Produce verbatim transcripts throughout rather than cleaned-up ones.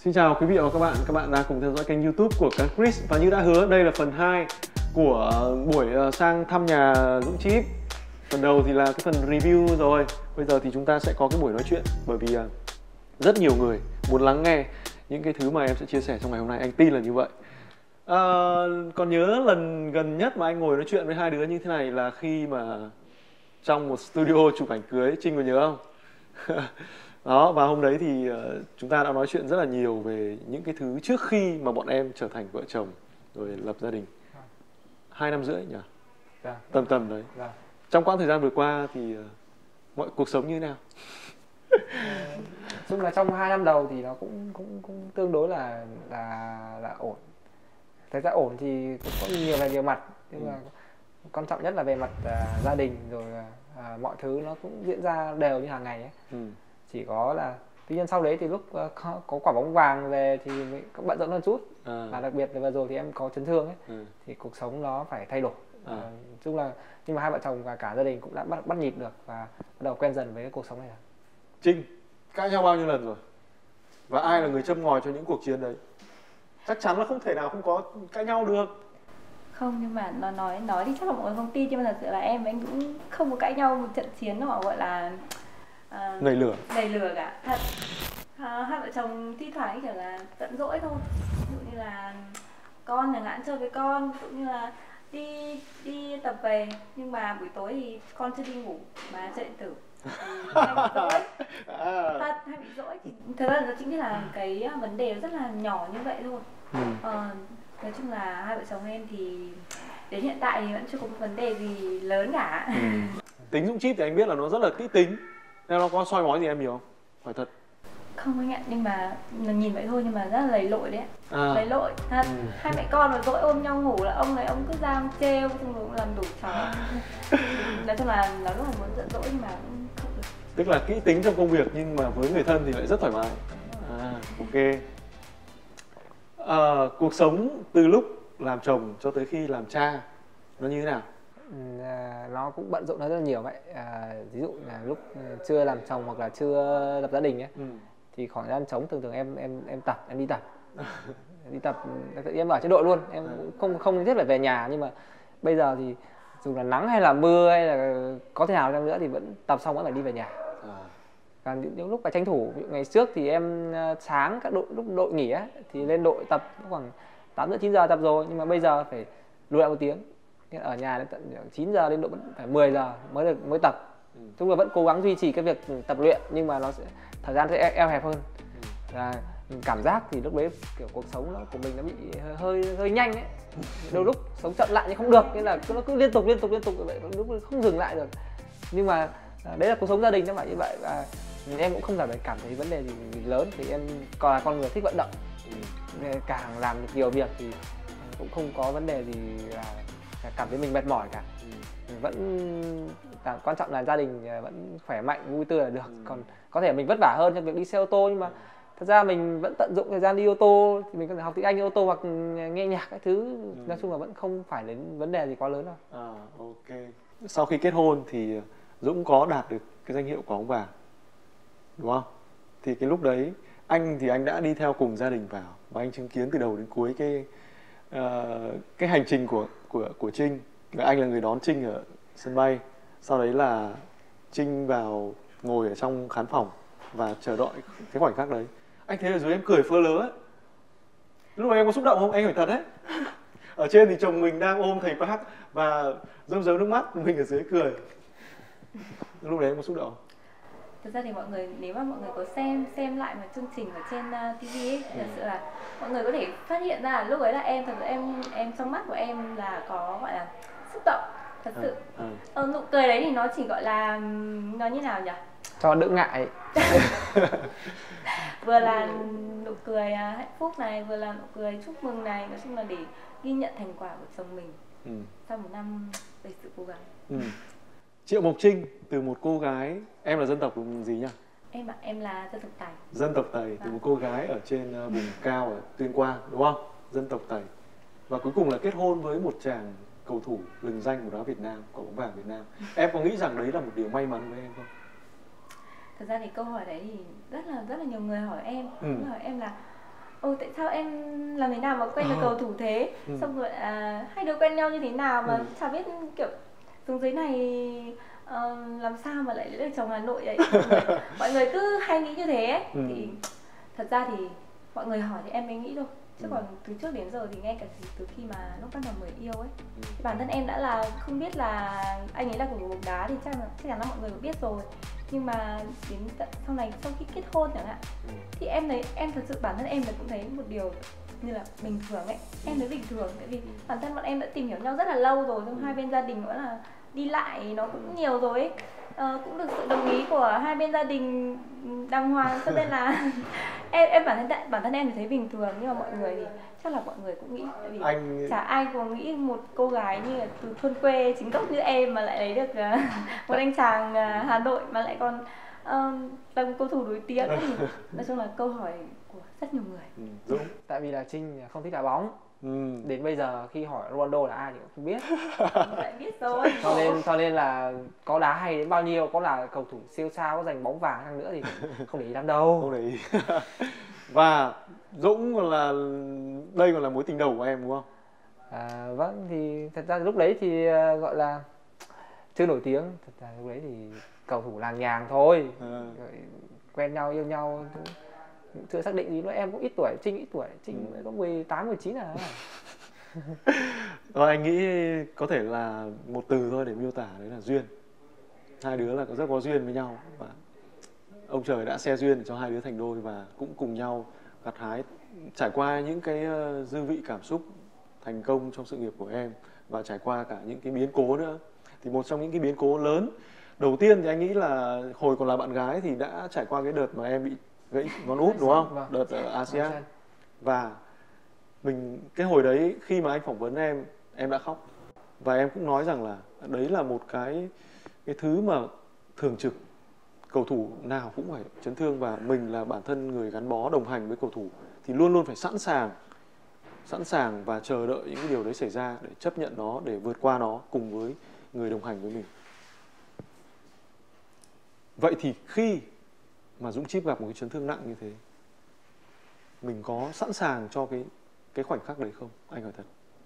Xin chào quý vị và các bạn, các bạn đang cùng theo dõi kênh YouTube của Cán Chris. Và như đã hứa, đây là phần hai của buổi sang thăm nhà Dũng Chip. Phần đầu thì là cái phần review rồi. Bây giờ thì chúng ta sẽ có cái buổi nói chuyện. Bởi vì rất nhiều người muốn lắng nghe những cái thứ mà em sẽ chia sẻ trong ngày hôm nay. Anh tin là như vậy. à, Còn nhớ lần gần nhất mà anh ngồi nói chuyện với hai đứa như thế này là khi mà trong một studio chụp ảnh cưới. Trinh có nhớ không? Đó, và hôm đấy thì uh, chúng ta đã nói chuyện rất là nhiều về những cái thứ trước khi mà bọn em trở thành vợ chồng rồi lập gia đình. Hai năm rưỡi nhỉ? Dạ. Tầm tầm đấy. Dạ. Trong quãng thời gian vừa qua thì uh, mọi cuộc sống như thế nào? Nói chung là trong hai năm đầu thì nó cũng cũng cũng tương đối là là là ổn. Thật ra ổn thì cũng có nhiều về nhiều mặt, nhưng mà ừ. quan trọng nhất là về mặt uh, gia đình rồi uh, mọi thứ nó cũng diễn ra đều như hàng ngày ấy. Ừ. Chỉ có là tuy nhiên sau đấy thì lúc uh, có, có quả bóng vàng về thì mình cũng bận rộn hơn chút. À. Và đặc biệt là vừa rồi thì em có chấn thương ấy. Ừ. Thì cuộc sống nó phải thay đổi. À. Uh, chung là nhưng mà hai vợ chồng và cả gia đình cũng đã bắt bắt nhịp được và bắt đầu quen dần với cái cuộc sống này rồi. Trinh, cãi nhau bao nhiêu lần rồi? Và ai là người châm ngòi cho những cuộc chiến đấy? Chắc chắn là không thể nào không có cãi nhau được. Không, nhưng mà nó nói nói thì chắc là mọi người không tin, nhưng mà thật sự là em và anh cũng không có cãi nhau một trận chiến nào gọi là uh, nảy lửa nảy lửa cả. Thật, uh, hai vợ chồng thi thoảng kiểu là giận dỗi thôi. Ví dụ như là con chẳng hạn, chơi với con, cũng như là đi đi tập về nhưng mà buổi tối thì con chưa đi ngủ mà chơi điện tử. Hay bị dỗi. Thật, hay bị dỗi thì thật ra nó chính là cái vấn đề rất là nhỏ như vậy thôi. Ừ. Ờ, nói chung là hai vợ chồng em thì đến hiện tại thì vẫn chưa có một vấn đề gì lớn cả. Ừ. Tính Dũng Chip thì anh biết là nó rất là kỹ tính, nên nó có soi mói gì em nhiều không? Phải thật. Không anh ạ, nhưng mà nhìn vậy thôi nhưng mà rất là lầy lội đấy. À. Lầy lội thật. Ừ. Hai mẹ con mà dỗi ôm nhau ngủ là ông này ông cứ ra ông trêu, xong rồi làm đủ trò. Nói chung là nó rất là muốn giận dỗi nhưng mà cũng không được. Tức là kỹ tính trong công việc nhưng mà với người thân thì lại rất thoải mái. À, ok. À, cuộc sống từ lúc làm chồng cho tới khi làm cha nó như thế nào? À, nó cũng bận rộn hơn rất là nhiều vậy. À, ví dụ là lúc chưa làm chồng hoặc là chưa lập gia đình ấy, ừ. thì khoảng thời gian trống thường thường em em em tập, em đi tập, đi tập, em ở chế đội luôn, em cũng không không nhất phải về nhà, nhưng mà bây giờ thì dù là nắng hay là mưa hay là có thế nào chăng nữa thì vẫn tập xong vẫn phải đi về nhà. À. Và những, những lúc phải tranh thủ, ngày trước thì em sáng các đội lúc đội nghỉ ấy, thì lên đội tập khoảng tám rưỡi chín giờ tập rồi, nhưng mà bây giờ phải lùi lại một tiếng, ở nhà đến tận chín giờ đến độ vẫn phải mười giờ mới được mới tập. Ừ. Chúng ta vẫn cố gắng duy trì cái việc tập luyện nhưng mà nó sẽ thời gian sẽ eo hẹp hơn. Ừ. Và cảm giác thì lúc đấy kiểu cuộc sống nó, của mình nó bị hơi hơi nhanh ấy. Đôi lúc sống chậm lại nhưng không được, nên là nó cứ liên tục liên tục liên tục vậy, lúc không dừng lại được. Nhưng mà đấy là cuộc sống gia đình nó phải như vậy, và em cũng không phải cảm thấy vấn đề gì lớn, thì em còn là con người thích vận động. Ừ. Càng làm được nhiều việc thì cũng không có vấn đề gì là cảm thấy mình mệt mỏi cả. Ừ. Vẫn quan trọng là gia đình vẫn khỏe mạnh vui tươi là được. Ừ. Còn có thể mình vất vả hơn trong việc đi xe ô tô, nhưng mà thật ra mình vẫn tận dụng thời gian đi ô tô thì mình có thể học tiếng Anh ô tô hoặc nghe nhạc các thứ. Ừ. Nói chung là vẫn không phải đến vấn đề gì quá lớn đâu. À, ok. Sau khi kết hôn thì Dũng có đạt được cái danh hiệu quả bóng vàng, đúng không? Thì cái lúc đấy anh thì anh đã đi theo cùng gia đình vào và anh chứng kiến từ đầu đến cuối cái uh, cái hành trình của của của Trinh. Anh là người đón Trinh ở sân bay, sau đấy là Trinh vào ngồi ở trong khán phòng và chờ đợi cái khoảnh khắc đấy. Anh thấy ở dưới em cười phơ lớ ấy. Lúc này em có xúc động không? Anh hỏi thật đấy. Ở trên thì chồng mình đang ôm thầy Park và rơm rớm nước mắt, mình ở dưới cười. Lúc đấy em có xúc động? Thực ra thì mọi người, nếu mà mọi người có xem xem lại một chương trình ở trên uh, ti vi ấy, thật sự là mọi người có thể phát hiện ra lúc ấy là em thật sự em em trong mắt của em là có gọi là xúc động thật sự. À, à. Ờ, nụ cười đấy thì nó chỉ gọi là nó như nào nhỉ? Cho đỡ ngại. Vừa là nụ cười hạnh phúc này, vừa là nụ cười chúc mừng này, nói chung là để ghi nhận thành quả của chồng mình. Ừ. Sau một năm đầy sự cố gắng. Ừ. Triệu Mộc Trinh, từ một cô gái, em là dân tộc gì nhá? Em ạ, em là dân tộc Tày. Dân tộc Tày, từ một cô gái ở trên vùng cao ở Tuyên Quang, đúng không? Dân tộc Tày. Và cuối cùng là kết hôn với một chàng cầu thủ lừng danh của đá Việt Nam, của bóng vàng Việt Nam. Em có nghĩ rằng đấy là một điều may mắn với em không? Thật ra thì câu hỏi đấy thì rất là rất là nhiều người hỏi em, ừ. hỏi em là ồ tại sao em làm thế nào mà quen được Ờ. cầu thủ thế, Ừ. xong rồi à, hai đứa quen nhau như thế nào mà Ừ. chả biết kiểu xuống dưới này ờ, làm sao mà lại lấy được chồng Hà Nội ấy. Mọi người, mọi người cứ hay nghĩ như thế ấy. Ừ. Thì thật ra thì mọi người hỏi thì em mới nghĩ thôi, chứ Ừ. còn từ trước đến giờ thì ngay cả từ, từ khi mà lúc bắt đầu mới yêu ấy, Ừ. thì bản thân em đã là không biết là anh ấy là cầu thủ bóng đá thì chắc là chắc chắn là mọi người cũng biết rồi, nhưng mà đến tận sau này sau khi kết hôn chẳng hạn, Ừ. thì em thấy em thật sự bản thân em là cũng thấy một điều như là bình thường ấy, em thấy bình thường tại vì bản thân bọn em đã tìm hiểu nhau rất là lâu rồi, xong hai bên gia đình vẫn là đi lại nó cũng nhiều rồi ấy. Ờ, cũng được sự đồng ý của hai bên gia đình đàng hoàng, cho nên là em em bản thân bản thân em thì thấy bình thường, nhưng mà mọi người thì chắc là mọi người cũng nghĩ, tại vì Anh chả ai có nghĩ một cô gái như là từ thôn quê chính gốc như em mà lại lấy được uh, một anh chàng uh, Hà Nội mà lại còn uh, là một cầu thủ nổi tiếng ấy. Nói chung là câu hỏi của rất nhiều người. Ừ. Dũng. Tại vì là Trinh không thích đá bóng. Ừ. Đến bây giờ khi hỏi Ronaldo là ai thì cũng không biết. Lại biết rồi. Cho nên cho nên là có đá hay đến bao nhiêu, có là cầu thủ siêu sao, có giành bóng vàng chăng nữa thì không để ý lắm đâu. Không để ý. Và Dũng còn là đây còn là mối tình đầu của em đúng không? À, vâng, thì thật ra lúc đấy thì uh, gọi là chưa nổi tiếng, thật ra lúc đấy thì cầu thủ làng nhàng thôi. À. Rồi quen nhau yêu nhau chưa xác định gì nữa, em cũng ít tuổi, Trinh ít tuổi, Trinh Ừ. có mười tám mười chín à. Rồi anh nghĩ có thể là một từ thôi để miêu tả đấy là duyên. Hai đứa là có rất có duyên với nhau và ông trời đã xe duyên để cho hai đứa thành đôi và cũng cùng nhau gặt hái trải qua những cái uh, dư vị cảm xúc thành công trong sự nghiệp của em và trải qua cả những cái biến cố nữa. Thì một trong những cái biến cố lớn đầu tiên thì anh nghĩ là hồi còn là bạn gái thì đã trải qua cái đợt mà em bị gãy ngón út đúng không? Vâng. Đợt ở a sê an. Và mình cái hồi đấy khi mà anh phỏng vấn em, em đã khóc và em cũng nói rằng là đấy là một cái cái thứ mà thường trực, cầu thủ nào cũng phải chấn thương và mình là bản thân người gắn bó đồng hành với cầu thủ thì luôn luôn phải sẵn sàng sẵn sàng và chờ đợi những cái điều đấy xảy ra để chấp nhận nó, để vượt qua nó cùng với người đồng hành với mình. Vậy thì khi mà Dũng Chíp gặp một cái chấn thương nặng như thế, mình có sẵn sàng cho cái cái khoảnh khắc đấy không? Anh hỏi thật.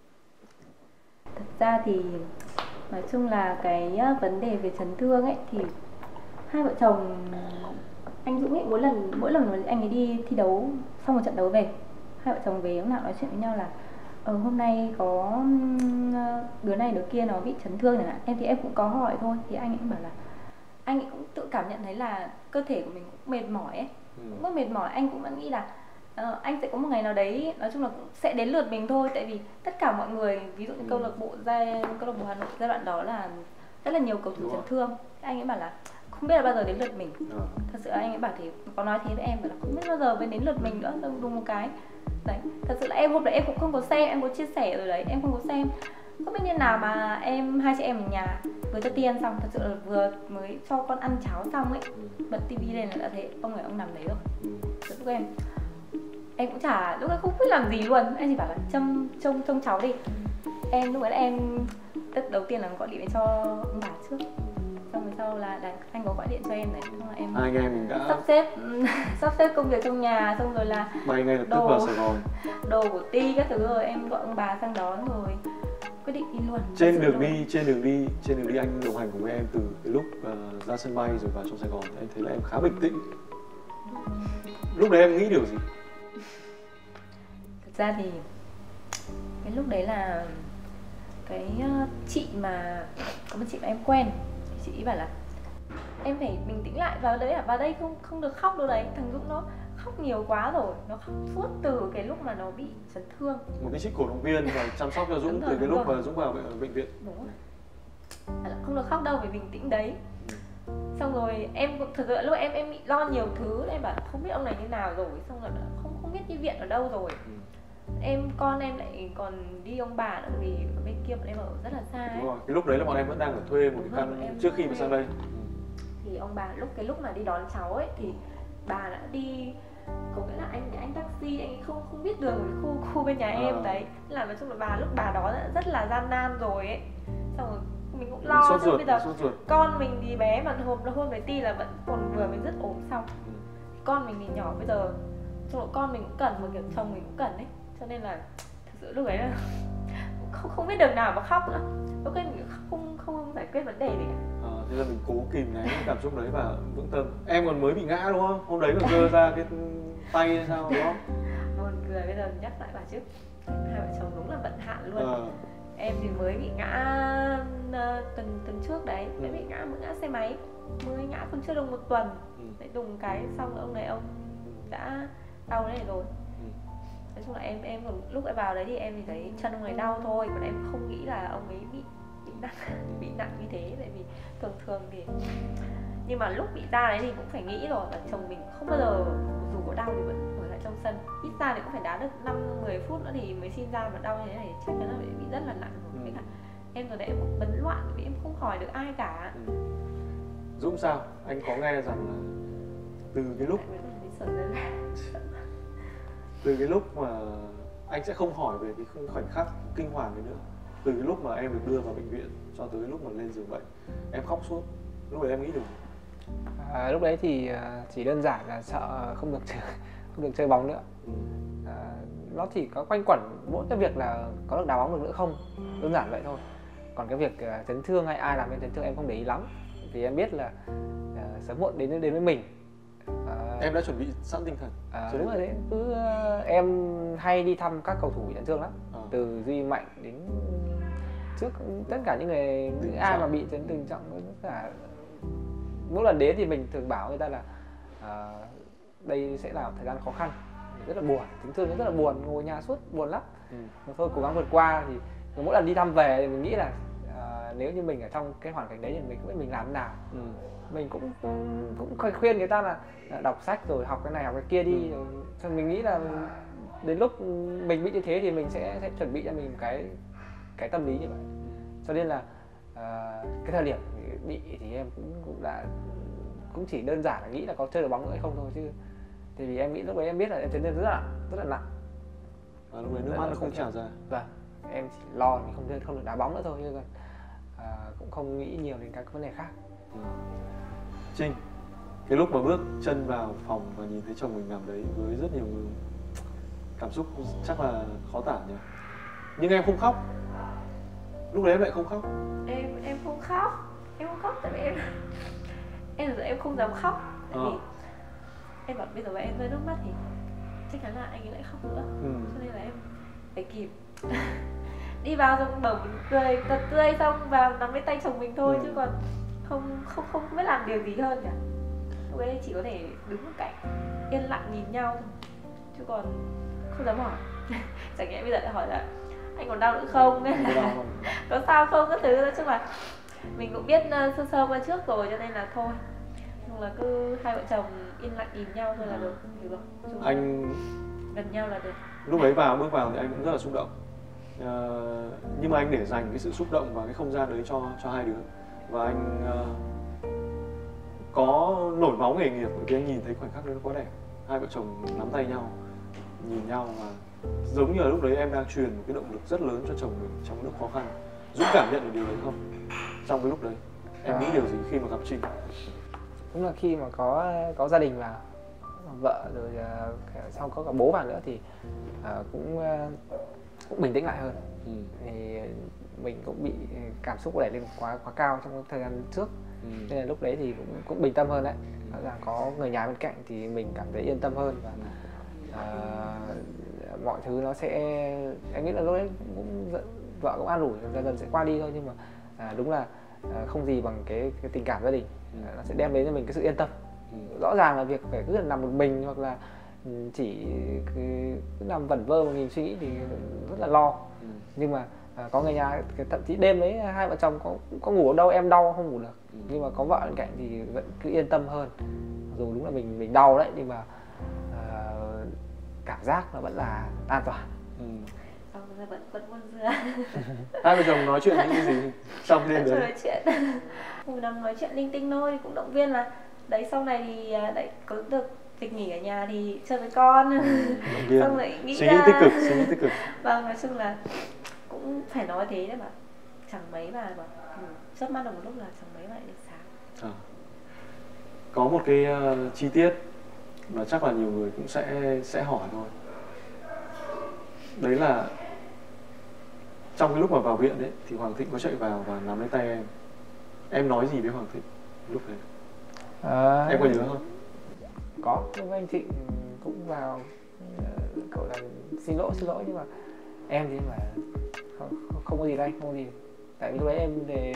Thật ra thì nói chung là cái vấn đề về chấn thương ấy thì hai vợ chồng anh Dũng ấy mỗi lần mỗi lần mà anh ấy đi thi đấu xong một trận đấu về, hai vợ chồng về lúc nào nói chuyện với nhau là ờ, hôm nay có đứa này đứa kia nó bị chấn thương chẳng hạn, em thì em cũng có hỏi thôi, thì anh ấy cũng bảo là anh ấy cũng tự cảm nhận thấy là cơ thể của mình cũng mệt mỏi ấy, Ừ. cũng rất mệt mỏi. Anh cũng vẫn nghĩ là uh, anh sẽ có một ngày nào đấy nói chung là cũng sẽ đến lượt mình thôi, tại vì tất cả mọi người ví dụ như Ừ. câu lạc bộ giai câu lạc bộ Hà Nội giai đoạn đó là rất là nhiều cầu thủ Đúng chấn rồi. thương. Thế anh ấy bảo là không biết là bao giờ đến lượt mình. Ờ. Thật sự anh ấy bảo thế, có nói thế với em, bảo là không biết bao giờ mới đến lượt mình nữa, đúng một cái đấy. Thật sự là em hôm đấy em cũng không có xem, em có chia sẻ rồi đấy, em không có xem, không biết như nào mà em hai chị em ở nhà vừa cho tiên xong, thật sự là vừa mới cho con ăn cháo xong ấy, bật tivi lên là đã thấy ông này ông nằm đấy rồi. Ừ. Thật lúc em em cũng chả lúc ấy không biết làm gì luôn, em chỉ bảo là trông trông trông cháu đi. Em lúc ấy là em tức đầu tiên là gọi điện cho ông bà trước, xong rồi sau là đặt, anh có gọi điện cho em này, xong là em Hai anh em mình đã sắp xếp sắp xếp công việc trong nhà, xong rồi là bay ngay lập tức đồ vào Sài Gòn. đồ của Ti các thứ, rồi em gọi ông bà sang đón rồi quyết định đi luôn. Trên Thật sự đường luôn. đi, trên đường đi, trên đường đi anh đồng hành cùng với em từ cái lúc uh, ra sân bay rồi vào trong Sài Gòn, em thấy là em khá bình tĩnh. Lúc đấy em nghĩ điều gì? Thật ra thì cái lúc đấy là cái uh, chị mà có một chị mà em quen, chị ấy bảo là em phải bình tĩnh lại, vào đấy à, vào đây không không được khóc đâu đấy, thằng Dũng nó khóc nhiều quá rồi, nó khóc suốt từ cái lúc mà nó bị chấn thương. Một cái trích cổ động viên và chăm sóc cho Dũng Đúng rồi, từ cái đúng lúc rồi. mà Dũng vào bệnh, bệnh viện. Đúng rồi. Bảo là không được khóc đâu, phải bình tĩnh đấy. Xong rồi em cũng thực sự lúc em em bị lo nhiều thứ, em bảo không biết ông này như nào rồi, xong rồi không không biết đi viện ở đâu rồi. Ừ. Em con em lại còn đi ông bà nữa, vì ở bên kia bọn em ở rất là xa ấy. Đúng rồi, cái lúc đấy là bọn em vẫn đang ở thuê một Đúng cái rồi, căn em trước khi mà thuê. sang đây. Thì ông bà lúc cái lúc mà đi đón cháu ấy thì bà đã đi, có nghĩa là anh anh taxi, anh ấy không không biết đường ở khu khu bên nhà em À. đấy, nên là nói chung là bà lúc bà đó đã rất là gian nan rồi ấy. Xong rồi mình cũng Mình lo, sốt xong ruột, bây giờ sốt ruột. con mình thì bé mà hôm hôm với Ti là vẫn còn vừa mới dứt ốm xong, Ừ. con mình thì nhỏ, bây giờ trong độ con mình cũng cần mà kiểu chồng mình cũng cần ấy, cho nên là thực sự lúc ấy là không không biết đường nào mà khóc nữa. Lúc ấy mình không không giải quyết vấn đề gì cả. À, thế là mình cố kìm nén cảm xúc đấy và vững tâm. Em còn mới bị ngã đúng không? Hôm đấy còn giơ ra cái tay hay sao đúng không? Buồn cười bây giờ nhắc lại bà chứ hai vợ chồng đúng là vận hạn luôn. À. Em thì mới bị ngã uh, tuần tuần trước đấy, mới ừ. bị ngã mới ngã xe máy, mới ngã còn chưa được một tuần, ừ. Đấy đùng cái xong ông này ông đã đau đấy rồi. Ừ. Nói chung là em em lúc em vào đấy thì em thì thấy chân ông này đau thôi, còn em không nghĩ là ông ấy bị bị nặng bị nặng như thế, tại vì thường thường thì nhưng mà lúc bị ra đấy thì cũng phải nghĩ rồi, và chồng mình không bao giờ dù có đau thì vẫn ở lại trong sân, ít ra thì cũng phải đá được năm mười phút nữa thì mới xin ra, mà đau như thế này chắc chắn là bị rất là nặng rồi. Ừ. Em rồi đấy em cũng bấn loạn vì em không hỏi được ai cả. Ừ. Dũng sao? Anh có nghe rằng là từ cái lúc từ cái lúc mà anh sẽ không hỏi về cái khoảnh khắc kinh hoàng đấy nữa, từ cái lúc mà em được đưa vào bệnh viện cho tới lúc mà lên giường bệnh em khóc suốt, lúc đấy em nghĩ được à, lúc đấy thì chỉ đơn giản là sợ không được chơi, không được chơi bóng nữa. Ừ. À, nó chỉ có quanh quẩn mỗi cái việc là có được đá bóng được nữa không, đơn giản vậy thôi. Còn cái việc uh, chấn thương hay ai làm nên chấn thương em không để ý lắm, vì em biết là uh, sớm muộn đến đến với mình. Uh, em đã chuẩn bị sẵn tinh thần. Uh, đúng rồi đấy, cứ uh, em hay đi thăm các cầu thủ bị chấn thương lắm, à. Từ Duy Mạnh đến trước tất cả những người những ai mà bị chấn thương trọng, tất cả mỗi lần đến thì mình thường bảo người ta là uh, đây sẽ là thời gian khó khăn, rất là buồn, chấn thương rất là buồn, ngồi nhà suốt buồn lắm. Ừ. Mà thôi cố gắng vượt qua. Thì mỗi lần đi thăm về thì mình nghĩ là uh, nếu như mình ở trong cái hoàn cảnh đấy thì mình cũng biết mình làm thế nào. Ừ. Mình cũng cũng khuyên người ta là đọc sách rồi học cái này học cái kia đi. Ừ. Rồi mình nghĩ là đến lúc mình bị như thế thì mình sẽ, sẽ chuẩn bị cho mình cái cái tâm lý như vậy. Cho nên là uh, cái thời điểm bị thì em cũng, cũng đã cũng chỉ đơn giản là nghĩ là có chơi được bóng nữa hay không thôi, chứ thì vì em nghĩ lúc đấy em biết là em chấn thương rất là rất là nặng. À, lúc đấy nước mắt nó không trào ra. Vâng, em chỉ lo mình không không được đá bóng nữa thôi, chứ còn à, cũng không nghĩ nhiều đến các vấn đề khác. Ừ. Trinh, cái lúc mà bước chân vào phòng và nhìn thấy chồng mình nằm đấy với rất nhiều cảm xúc chắc là khó tả nhỉ. Nhưng em không khóc. Lúc đấy em lại không khóc. Em em không khóc. Em không khóc tại vì em em giờ em không dám khóc. Tại vì à. Em bảo bây giờ mà em rơi nước mắt thì chắc chắn là anh ấy lại khóc nữa. Ừ. Cho nên là em phải kịp đi vào xong bở mình cười thật tươi xong vào nắm lấy tay chồng mình thôi. Ừ. Chứ còn không không không biết làm điều gì hơn cả. Lúc ấy chỉ có thể đứng một cạnh yên lặng nhìn nhau thôi, chứ còn không dám hỏi. Chẳng nhẽ bây giờ lại hỏi là anh còn đau nữa không, có sao không, các thứ. Nói chung là mình cũng biết uh, sơ sơ qua trước rồi, cho nên là thôi, nhưng là cứ hai vợ chồng yên lặng nhìn nhau thôi là được, hiểu không? Anh gần nhau là được. Lúc đấy vào bước vào thì anh cũng rất là xúc động, uh, nhưng mà anh để dành cái sự xúc động và cái không gian đấy cho cho hai đứa, và anh uh, có nổi máu nghề nghiệp bởi vì anh nhìn thấy khoảnh khắc đấy nó quá đẹp. Hai vợ chồng nắm tay nhau nhìn nhau, và giống như là lúc đấy em đang truyền một cái động lực rất lớn cho chồng mình trong lúc khó khăn. Dũng cảm nhận được điều đấy không? Trong cái lúc đấy em à. nghĩ điều gì khi mà gặp Trinh? Đúng là khi mà có có gia đình vào, vợ rồi uh, sau có cả bố vào nữa thì uh, cũng uh, cũng bình tĩnh lại hơn. Ừ. Thì mình cũng bị cảm xúc đẩy lên quá quá cao trong thời gian trước. Ừ. Nên là lúc đấy thì cũng cũng bình tâm hơn đấy. Rõ ràng có người nhà bên cạnh thì mình cảm thấy yên tâm hơn, và uh, mọi thứ nó sẽ, em nghĩ là lúc đấy cũng vợ cũng an ủi dần dần sẽ qua đi thôi, nhưng mà uh, đúng là uh, không gì bằng cái, cái tình cảm gia đình. Uh, nó sẽ đem đến cho mình cái sự yên tâm. Ừ. Rõ ràng là việc phải cứ nằm một mình hoặc là chỉ cứ, cứ nằm vẩn vơ một mình suy nghĩ thì rất là lo. Ừ. Nhưng mà à, có người nhà, thậm chí đêm đấy hai vợ chồng có có ngủ ở đâu em đau không ngủ được. Ừ. Nhưng mà có vợ bên cạnh thì vẫn cứ yên tâm hơn. Dù đúng là mình mình đau đấy, nhưng mà à, cảm giác nó vẫn là an toàn. Ừ. Xong rồi vẫn vẫn buồn dưa. Hai vợ chồng nói chuyện những cái gì xong đêm đấy? Nói chuyện, ngồi nằm nói chuyện linh tinh thôi, cũng động viên là đấy sau này thì đấy có được việc nghỉ ở nhà thì chơi với con. Ừ, xong lại nghĩ suy nghĩ tích cực, suy nghĩ tích cực. Vâng, nói chung là cũng phải nói thế đấy, mà chẳng mấy mà bảo ừ, chớp mắt được một lúc là chẳng mấy mà lại được sáng. À. Có một cái uh, chi tiết và chắc là nhiều người cũng sẽ sẽ hỏi thôi. Đấy là trong cái lúc mà vào viện đấy thì Hoàng Thịnh có chạy vào và nắm lấy tay em. Em nói gì với Hoàng Thịnh lúc đấy? À, em có nhớ không? Có, lúc anh Thịnh cũng vào cậu là xin lỗi xin lỗi nhưng mà em thì mà không, không có gì đây, không có gì. Tại vì lúc đấy em thì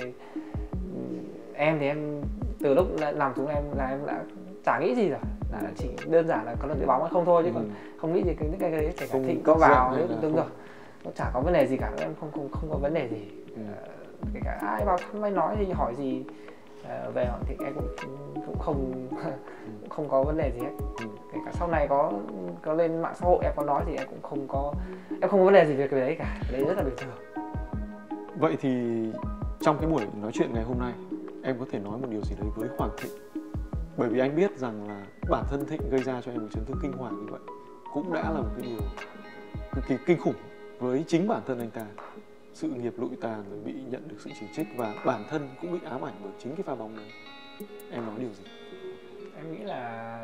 em thì em từ lúc nằm xuống em là em đã chả nghĩ gì rồi, là chỉ đơn giản là có lần đội bóng hay không thôi chứ ừ. còn không nghĩ gì cái cái đấy kể cả Thịnh có vào nếu đúng rồi, nó chả có vấn đề gì cả, em không không không có vấn đề gì. Ừ. Uh, kể cả ai vào thăm hay nói gì hỏi gì uh, về Hoàng Thịnh em cũng cũng không cũng không có vấn đề gì hết. Ừ. Kể cả sau này có có lên mạng xã hội em có nói thì em cũng không có em không có vấn đề gì về cái đấy cả, cái đấy rất là bình thường. Vậy thì trong cái buổi nói chuyện ngày hôm nay em có thể nói một điều gì đấy với Hoàng Thịnh, bởi vì anh biết rằng là bản thân Thịnh gây ra cho em một chấn thương kinh hoàng như vậy cũng đã là một cái điều cực kỳ kinh khủng với chính bản thân anh ta. Sự nghiệp lụi tàn rồi bị nhận được sự chỉ trích và bản thân cũng bị ám ảnh bởi chính cái pha bóng đấy. Em nói điều gì? Em nghĩ là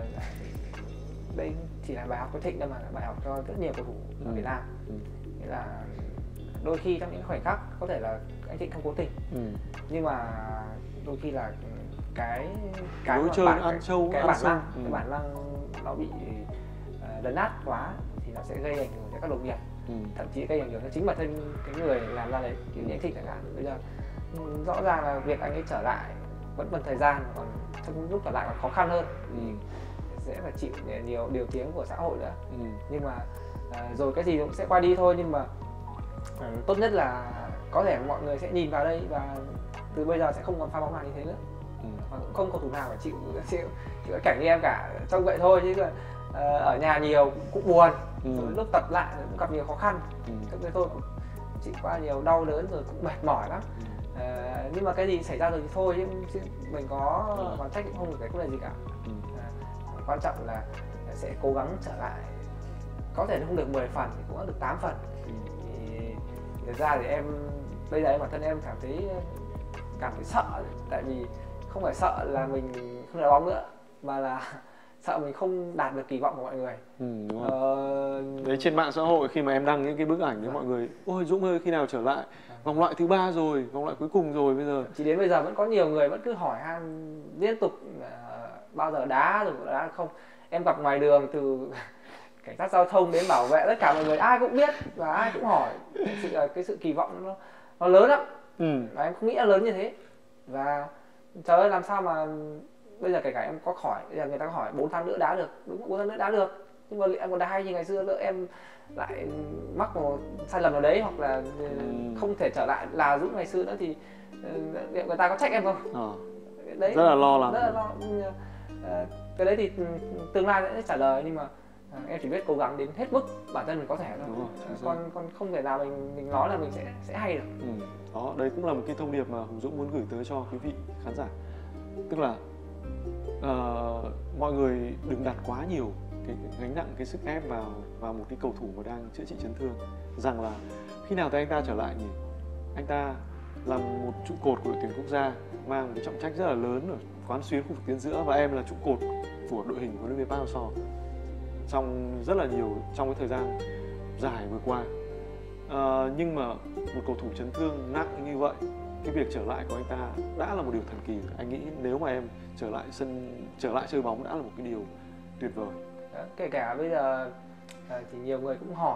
đây chỉ là bài học với Thịnh đâu mà là bài học cho rất nhiều cầu thủ ở ừ. Việt Nam. Ừ. Nghĩa là đôi khi trong những khoảnh khắc có thể là anh Thịnh không cố tình, ừ. nhưng mà đôi khi là cái cái lối chơi ăn sâu, cái ăn bản sâu. năng, ừ. cái bản năng nó bị uh, lấn át quá thì nó sẽ gây ảnh hưởng đến các đồng nghiệp, ừ. thậm chí gây ảnh hưởng đến chính bản thân cái người làm ra đấy, kiểu như anh Thịnh chẳng hạn. Bây giờ rõ ràng là việc anh ấy trở lại vẫn cần thời gian, còn trong lúc trở lại còn khó khăn hơn vì ừ. sẽ phải chịu nhiều điều tiếng của xã hội nữa. Ừ. Nhưng mà uh, rồi cái gì cũng sẽ qua đi thôi, nhưng mà uh, tốt nhất là có thể mọi người sẽ nhìn vào đây và từ bây giờ sẽ không còn pha bóng nào như thế nữa. Ừ. Và cũng không cầu thủ nào phải chịu chịu, chịu cảnh như em cả, trông vậy thôi chứ còn uh, ở nhà nhiều cũng buồn, ừ. rồi lúc tập lại cũng gặp nhiều khó khăn, ừ. thế nên tôi cũng chịu qua nhiều đau đớn rồi cũng mệt mỏi lắm. Ừ. Uh, nhưng mà cái gì xảy ra rồi thì thôi chứ mình có ừ. còn trách cũng không được cái vấn đề gì cả. Ừ. Uh, quan trọng là sẽ cố gắng trở lại, có thể không được mười phần thì cũng được tám phần. Ừ. Thì thực ra thì em bây giờ bản thân em cảm thấy cảm thấy sợ, tại vì không phải sợ là mình không đá bóng nữa mà là sợ mình không đạt được kỳ vọng của mọi người. Ừ, đúng không? Ờ... Đấy, trên mạng xã hội khi mà em đăng những cái bức ảnh với mọi người, ôi Dũng ơi khi nào trở lại, vòng loại thứ ba rồi, vòng loại cuối cùng rồi, bây giờ chỉ đến bây giờ vẫn có nhiều người vẫn cứ hỏi han liên tục uh, bao giờ đá rồi đá không. Em gặp ngoài đường từ cảnh sát giao thông đến bảo vệ, tất cả mọi người ai cũng biết và ai cũng hỏi. Sự, cái sự kỳ vọng nó, nó lớn lắm. Ừ. Và em không nghĩ là lớn như thế. Và trời ơi làm sao mà bây giờ kể cả em có khỏi, bây giờ người ta có hỏi bốn tháng nữa đá được, đúng bốn tháng nữa đá được, nhưng mà em còn đá hay như ngày xưa nữa, em lại mắc một sai lầm nào đấy hoặc là ừ. không thể trở lại là Dũng ngày xưa nữa thì người ta có trách em không? Ờ. Đấy, rất là lo lắng. Rất là lo. Cái đấy thì tương lai sẽ trả lời, nhưng mà em chỉ biết cố gắng đến hết mức bản thân mình có thể thôi. Đúng rồi, còn còn không thể nào mình mình nói là mình sẽ sẽ hay được. Ừ. Đó, đây cũng là một cái thông điệp mà Hùng Dũng muốn gửi tới cho quý vị khán giả. Tức là uh, mọi người đừng đặt quá nhiều cái, cái gánh nặng, cái sức ép vào vào một cái cầu thủ mà đang chữa trị chấn thương. Rằng là khi nào thì anh ta trở lại nhỉ? Anh ta là một trụ cột của đội tuyển quốc gia, mang một cái trọng trách rất là lớn ở quán xuyến khu vực tuyến giữa, và em là trụ cột của đội hình của huấn luyện viên Park Hang-seo trong rất là nhiều trong cái thời gian dài vừa qua. À, nhưng mà một cầu thủ chấn thương nặng như vậy, cái việc trở lại của anh ta đã là một điều thần kỳ. Anh nghĩ nếu mà em trở lại sân, trở lại chơi bóng đã là một cái điều tuyệt vời. Đó, kể cả bây giờ thì nhiều người cũng hỏi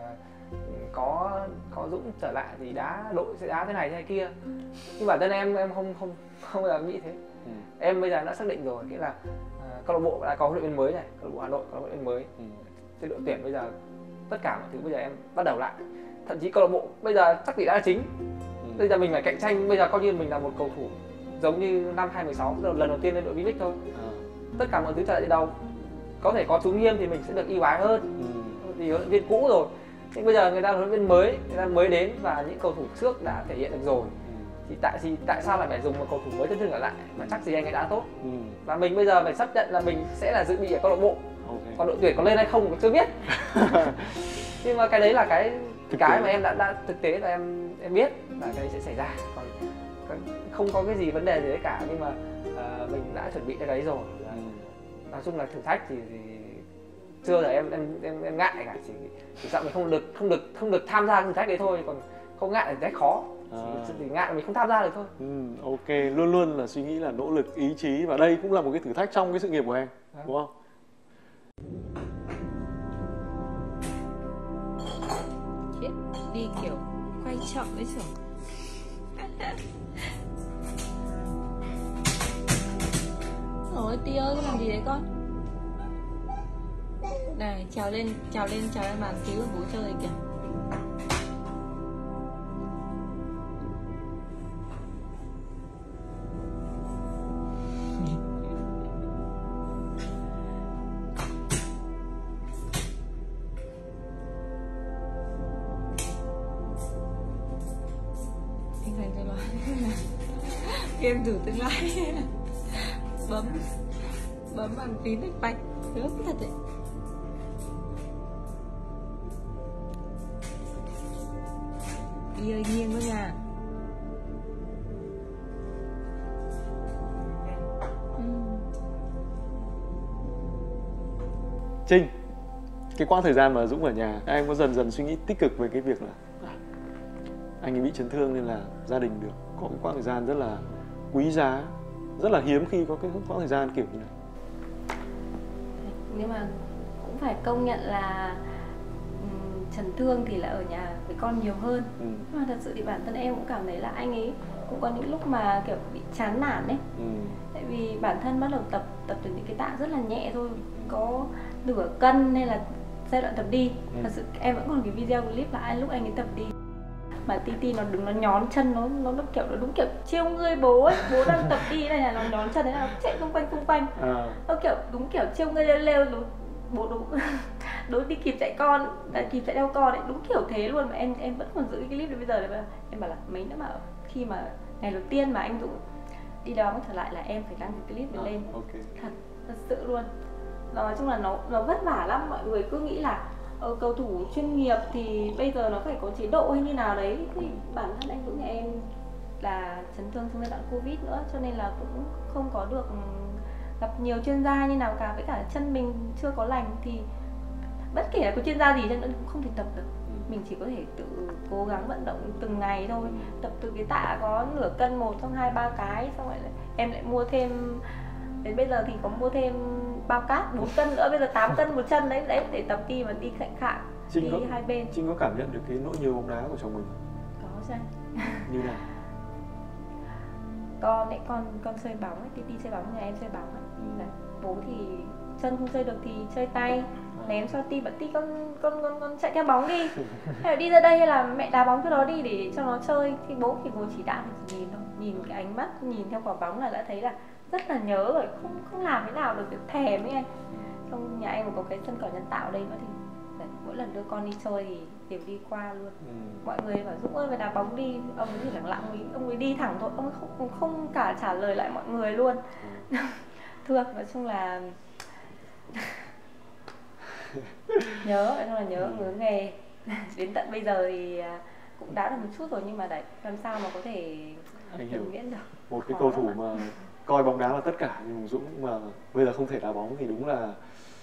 có có Dũng trở lại thì đá đội sẽ đá thế này thế này kia, nhưng bản thân em em không không không bao giờ nghĩ thế. Ừ. Em bây giờ đã xác định rồi, nghĩa là uh, câu lạc bộ đã có huấn luyện viên mới này, câu lạc bộ Hà Nội có huấn luyện viên mới. Ừ. Thế đội tuyển bây giờ tất cả mọi thứ bây giờ em bắt đầu lại, thậm chí câu lạc bộ bây giờ chắc gì đã là chính. Ừ. Bây giờ mình phải cạnh tranh, bây giờ coi như mình là một cầu thủ giống như năm hai không một sáu lần đầu tiên lên đội V-League thôi. À. Tất cả mọi thứ trở lại từ đầu, có thể có chú Nghiêm thì mình sẽ được ưu ái hơn. Ừ. Vì huấn luyện viên cũ rồi, nhưng bây giờ người ta là huấn luyện viên mới, người ta mới đến và những cầu thủ trước đã thể hiện được rồi. Ừ. Thì tại gì tại sao lại phải dùng một cầu thủ mới chấn thương trở lại mà chắc gì anh ấy đã tốt. Ừ. Và mình bây giờ phải chấp nhận là mình sẽ là dự bị ở câu lạc bộ. Okay. Còn đội tuyển có lên hay không cũng chưa biết. Nhưng mà cái đấy là cái thực cái tế. Mà em đã, đã thực tế là em em biết là cái đấy sẽ xảy ra. Còn không có cái gì vấn đề gì đấy cả, nhưng mà uh, mình đã chuẩn bị cho cái đấy rồi. Ừ. nói chung là thử thách thì, thì chưa giờ em em em, em ngại cả, chỉ chỉ sợ mình không được không được không được tham gia thử thách đấy thôi, còn không ngại là thử thách khó. À. Chỉ, chỉ ngại là mình không tham gia được thôi. Ừ, ok, luôn luôn là suy nghĩ là nỗ lực, ý chí, và đây cũng là một cái thử thách trong cái sự nghiệp của em, à. Đúng không? Chết, đi kiểu quay chậm đấy chứ. Ôi Ti ơi, con làm gì đấy con? Này, trèo lên, trèo lên, trèo lên bàn cứu bố chơi kìa. Anh dành cho nó game thử tương lai. Bấm bấm bàn phím tách bạch, gớm thật đấy. Đi ơi, nghiêng thôi nha. Ừ. Trinh, cái quãng thời gian mà Dũng ở nhà, em có dần dần suy nghĩ tích cực về cái việc là anh ấy bị chấn thương nên là gia đình được có cái quãng thời gian rất là quý giá, rất là hiếm khi có cái quãng thời gian kiểu như này. Nhưng mà cũng phải công nhận là um, chấn thương thì là ở nhà với con nhiều hơn. Ừ. Nhưng mà thật sự thì bản thân em cũng cảm thấy là anh ấy cũng có những lúc mà kiểu bị chán nản đấy. Ừ. Tại vì bản thân bắt đầu tập tập từ những cái tạ rất là nhẹ thôi, có nửa cân hay là giai đoạn tập đi. Ừ. Thật sự em vẫn còn cái video clip là anh lúc anh ấy tập đi mà Titi nó đứng nó nhón chân, nó nó, nó kiểu nó đúng kiểu trêu ngươi bố ấy, bố đang tập đi này là nó nhón chân đấy, là nó chạy xung quanh xung quanh, à. Nó kiểu đúng kiểu trêu ngươi leo leo đúng, bố đúng đối đi kịp chạy con, đã kịp chạy theo con ấy, đúng kiểu thế luôn. Mà em em vẫn còn giữ cái clip đến bây giờ đấy. Em bảo là mấy nữa mà khi mà ngày đầu tiên mà anh Dũng đi đá bóng trở lại là em phải đăng cái clip này lên. À, okay. Thật thật sự luôn. Nói chung là nó nó vất vả lắm, mọi người cứ nghĩ là Ờ, cầu thủ chuyên nghiệp thì bây giờ nó phải có chế độ hay như nào đấy, thì bản thân anh Dũng nhà em là chấn thương trong giai đoạn Covid nữa, cho nên là cũng không có được gặp nhiều chuyên gia như nào cả, với cả chân mình chưa có lành thì bất kể là có chuyên gia gì chăng nữa cũng không thể tập được. Mình chỉ có thể tự cố gắng vận động từng ngày thôi, tập từ cái tạ có nửa cân một, xong hai ba cái, xong rồi em lại mua thêm, đến bây giờ thì có mua thêm bao cát bốn cân nữa, bây giờ tám cân một chân đấy, đấy để tập đi mà đi khạnh khạng, đi có, hai bên. Trinh có cảm nhận được cái nỗi nhớ bóng đá của chồng mình? Có chứ. Như nào? Con ấy, con con chơi bóng ấy, Titi chơi bóng, nhà em chơi bóng ấy. Ừ. Bố thì chân không chơi được thì chơi tay, ném cho Ti, bảo Ti con con con con chạy theo bóng đi, hay là đi ra đây, hay là mẹ đá bóng cho nó đi để cho nó chơi. Thì bố thì ngồi chỉ đạo thì chỉ nhìn thôi, nhìn cái ánh mắt nhìn theo quả bóng là đã thấy là rất là nhớ rồi, không không làm thế nào được, được thèm ấy anh. Trong nhà em có cái sân cỏ nhân tạo đây nữa thì đấy, mỗi lần đưa con đi chơi thì đều đi qua luôn. Ừ. Mọi người bảo Dũng ơi về đá bóng đi, ông ấy thì lặng lặng, ông ấy đi thẳng thôi, ông ấy không không cả trả lời lại mọi người luôn. Ừ. Thương, nói chung là nhớ, nói chung là nhớ nhớ nghề. Đến tận bây giờ thì cũng đá được một chút rồi, nhưng mà đấy làm sao mà có thể vĩnh viễn được. Một cái cầu thủ mà coi bóng đá là tất cả, nhưng Dũng mà bây giờ không thể đá bóng thì đúng là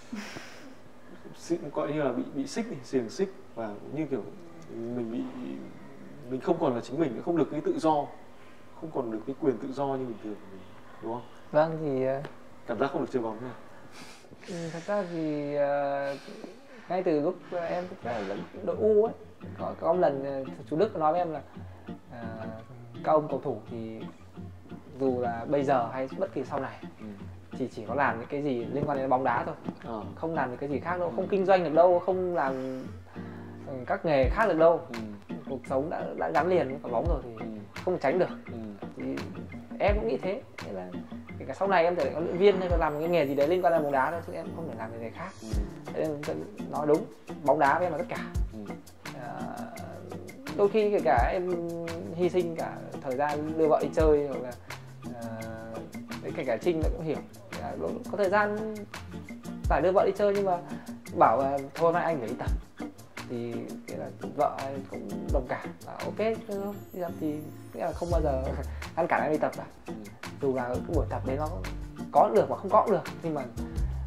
coi như là bị bị xích, xiềng xích, và cũng như kiểu mình bị mình không còn là chính mình, không được cái tự do, không còn được cái quyền tự do như bình thường, đúng không? Vâng, thì cảm giác không được chơi bóng nữa. Ừ, thật ra thì uh, ngay từ lúc em ở đội U ấy, có, có một lần chú Đức nói với em là uh, các ông cầu thủ thì dù là bây giờ hay bất kỳ sau này, ừ. thì chỉ có làm những cái gì liên quan đến bóng đá thôi, ờ. không làm được cái gì khác đâu, không kinh doanh được đâu, không làm các nghề khác được đâu. Ừ. Cuộc sống đã, đã gắn liền với quả bóng rồi thì ừ. không tránh được. Ừ. Thì em cũng nghĩ thế, nên là kể cả sau này em thể có luyện viên hay là làm một cái nghề gì đấy liên quan đến bóng đá thôi, chứ em không thể làm cái nghề khác. Ừ. Thế nên nói đúng, bóng đá với em là tất cả. Ừ. À, đôi khi kể cả em hy sinh cả thời gian đưa vợ đi chơi, hoặc là à, đấy, kể cả Trinh cũng hiểu, à, có thời gian phải đưa vợ đi chơi nhưng mà bảo là thôi mai anh phải đi tập, thì nghĩa là vợ cũng đồng cảm là ok không đi tập, thì nghĩa là không bao giờ ngăn cản em đi tập cả. Ừ. Dù là cái buổi tập đấy nó có được và không có cũng được, nhưng mà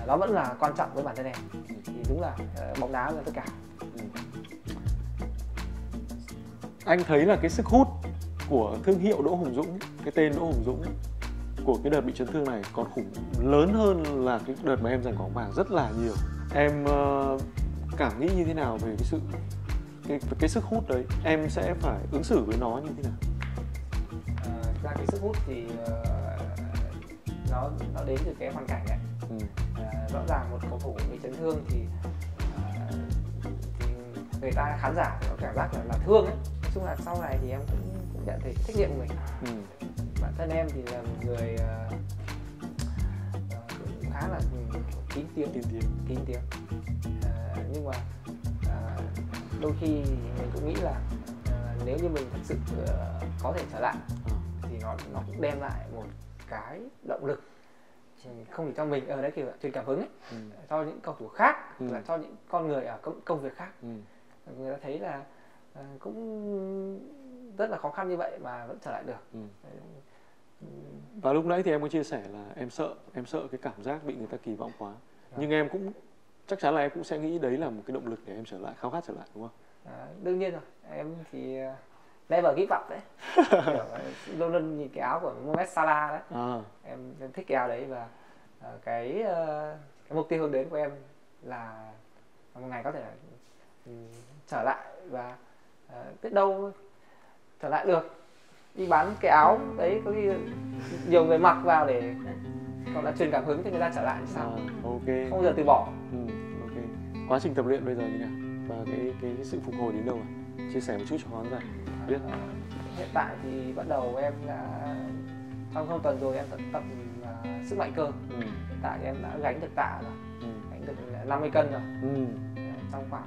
nó vẫn là quan trọng với bản thân em. Thì đúng là uh, bóng đá là tất cả. Ừ. Anh thấy là cái sức hút của thương hiệu Đỗ Hùng Dũng, cái tên Đỗ Hùng Dũng của cái đợt bị chấn thương này còn khủng lớn hơn là cái đợt mà em giành quả bóng vàng rất là nhiều. Em uh, cảm nghĩ như thế nào về cái sự cái cái sức hút đấy? Em sẽ phải ứng xử với nó như thế nào? À, ra cái sức hút thì uh, nó nó đến từ cái hoàn cảnh này. Ừ. À, rõ ràng một cầu thủ bị chấn thương thì, uh, thì người ta khán giả có cảm giác là, là thương ấy. Nói chung là sau này thì em cũng, cũng nhận thấy trách nhiệm của mình. Ừ. Bản thân em thì là một người uh, uh, khá là kín tiếng, kín tiếng, kín tiếng. Uh, nhưng mà uh, đôi khi mình cũng nghĩ là uh, nếu như mình thật sự uh, có thể trở lại thì nó nó cũng đem lại một cái động lực không chỉ cho mình ở đấy kiểu truyền cảm hứng ấy, ừ. cho những cầu thủ khác, ừ. là cho những con người ở công, công việc khác. Ừ. Người ta thấy là uh, cũng rất là khó khăn như vậy mà vẫn trở lại được. Ừ. Và lúc nãy thì em có chia sẻ là em sợ, em sợ cái cảm giác bị người ta kỳ vọng quá. À. Nhưng em cũng chắc chắn là em cũng sẽ nghĩ đấy là một cái động lực để em trở lại, khao khát trở lại, đúng không? À, đương nhiên rồi, em thì never give up đấy. Luôn luôn nhìn cái áo của Mohamed Salah đấy. À. Em, em thích cái áo đấy và uh, cái uh, cái mục tiêu hướng đến của em là một ngày có thể um, trở lại và uh, biết đâu trở lại được, đi bán cái áo đấy có khi nhiều người mặc vào để còn là truyền cảm hứng cho người ta trở lại thì sao? À, ok. Không bao giờ từ bỏ. Ừ, ok. Quá trình tập luyện bây giờ như nào và cái cái, cái sự phục hồi đến đâu rồi? Chia sẻ một chút cho khán giả biết. À, hiện tại thì bắt đầu em đã trong không tuần rồi em tập tập uh, sức mạnh cơ. Ừ. Hiện tại em đã gánh được tạ rồi, ừ. gánh được năm mươi cân rồi. Ừ. Trong khoảng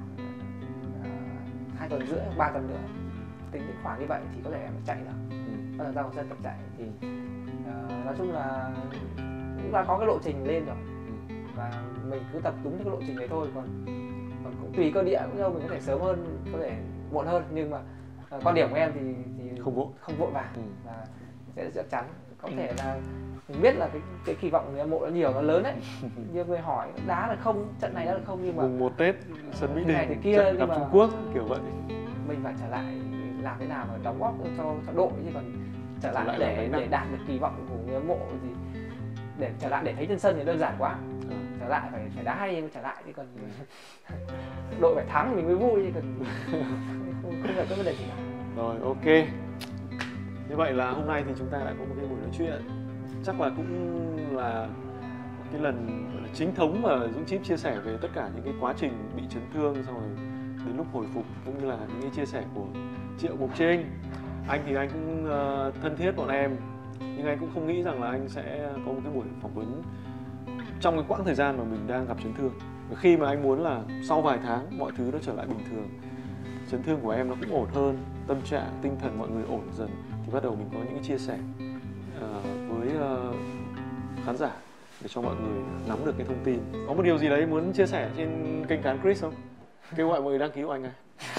hai uh, tuần rưỡi, ba tuần nữa tính đến khoảng như vậy thì có thể em chạy được. Ừ. Bắt đầu ra một sân tập chạy thì uh, nói chung là cũng đã có cái lộ trình lên rồi. Ừ. Và mình cứ tập đúng cái lộ trình đấy thôi, còn còn cũng tùy cơ địa, cũng đâu mình có thể sớm hơn, có thể muộn hơn, nhưng mà uh, quan điểm của em thì, thì không vội không vội vàng. Ừ. Và sẽ chắc chắn có thể là mình biết là cái cái kỳ vọng người hâm mộ nó nhiều, nó lớn đấy. Nhiều người hỏi đá là không, trận này đá là không, nhưng mà mùng một Tết sân Mỹ Đình, này thì kia gặp Trung Quốc kiểu vậy, mình phải trở lại làm thế nào mà đóng góp cho cho đội, chứ còn trở lại, trở lại để để đạt được kỳ vọng của người hâm mộ thì để trở lại để thấy trên sân thì đơn giản quá. Ừ. Trở lại phải phải đá hay mới trở lại, chứ còn đội phải thắng mình mới vui, chứ còn không không phải có vấn đề gì nào. Rồi, ok. Như vậy là hôm nay thì chúng ta đã có một cái buổi nói chuyện, chắc là cũng là cái lần gọi là chính thống mà Dũng Chip chia sẻ về tất cả những cái quá trình bị chấn thương xong rồi đến lúc hồi phục, cũng như là những cái chia sẻ của Triệu Mục Trinh. Anh thì anh cũng uh, thân thiết bọn em, nhưng anh cũng không nghĩ rằng là anh sẽ có một cái buổi phỏng vấn trong cái quãng thời gian mà mình đang gặp chấn thương. Và khi mà anh muốn là sau vài tháng mọi thứ nó trở lại bình thường, chấn thương của em nó cũng ổn hơn, tâm trạng, tinh thần mọi người ổn dần, thì bắt đầu mình có những cái chia sẻ uh, với uh, khán giả để cho mọi người nắm được cái thông tin. Có một điều gì đấy muốn chia sẻ trên kênh Cán Chris không? Kêu gọi mọi người đăng ký của anh này.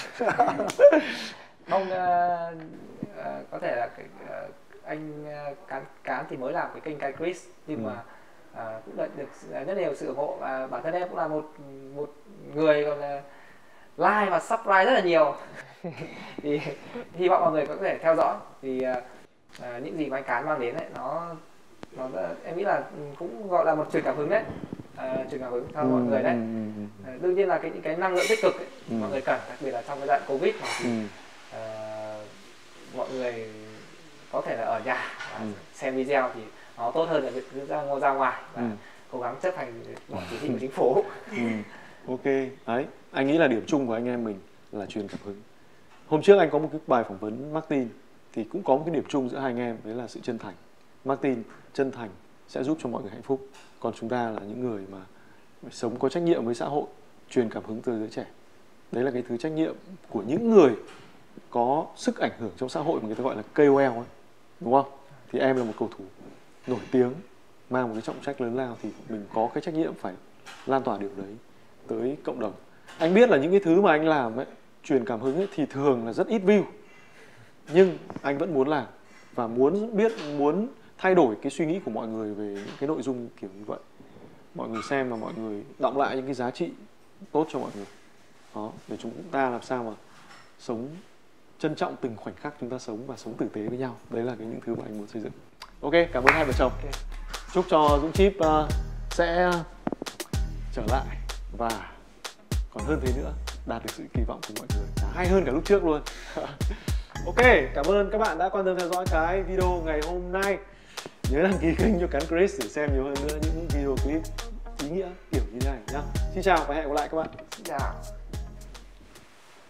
Không, uh, uh, có thể là cái, uh, anh uh, Cán, Cán thì mới làm cái kênh Cán Chris, nhưng ừ. mà uh, cũng được, được rất nhiều sự ủng hộ, và bản thân em cũng là một một người còn là like và subscribe rất là nhiều. Thì hy vọng mọi người có thể theo dõi, vì uh, uh, những gì mà anh Cán mang đến ấy, nó nó em nghĩ là cũng gọi là một truyền cảm hứng đấy, uh, truyền cảm hứng cho ừ, mọi người đấy. Ừ, uh, đương nhiên là cái những cái năng lượng tích cực ấy, ừ. mọi người cần, đặc biệt là trong cái đoạn Covid mà thì, ừ. uh, mọi người có thể là ở nhà và ừ. xem video thì nó tốt hơn là việc cứ ra ngồi ra ngoài và ừ. cố gắng chấp hành mọi chỉ thị của chính phủ. Ừ. Ok, đấy, anh nghĩ là điểm chung của anh em mình là truyền cảm hứng. Hôm trước anh có một cái bài phỏng vấn Martin thì cũng có một cái điểm chung giữa hai anh em, đấy là sự chân thành. Martin chân thành sẽ giúp cho mọi người hạnh phúc, còn chúng ta là những người mà sống có trách nhiệm với xã hội, truyền cảm hứng từ giới trẻ. Đấy là cái thứ trách nhiệm của những người có sức ảnh hưởng trong xã hội mà người ta gọi là K O L ấy, đúng không? Thì em là một cầu thủ nổi tiếng, mang một cái trọng trách lớn lao, thì mình có cái trách nhiệm phải lan tỏa điều đấy tới cộng đồng. Anh biết là những cái thứ mà anh làm ấy, truyền cảm hứng ấy, thì thường là rất ít view, nhưng anh vẫn muốn làm và muốn biết, muốn thay đổi cái suy nghĩ của mọi người về những cái nội dung kiểu như vậy. mọi người xem và mọi người đọng lại những cái giá trị tốt cho mọi người. Đó, để chúng ta làm sao mà sống trân trọng từng khoảnh khắc chúng ta sống và sống tử tế với nhau. Đấy là cái những thứ mà anh muốn xây dựng. Ok, cảm ơn hai vợ chồng. Okay. Chúc cho Dũng Chip uh, sẽ trở lại và còn hơn thế nữa, đạt được sự kỳ vọng của mọi người, hay hơn cả lúc trước luôn. Ok, cảm ơn các bạn đã quan tâm theo dõi cái video ngày hôm nay. Nhớ đăng ký kênh cho Cán Chris để xem nhiều hơn nữa những video clip ý nghĩa kiểu như thế này nhá. Xin chào và hẹn gặp lại các bạn. Xin chào.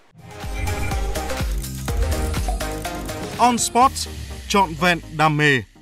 On Sports, trọn vẹn đam mê.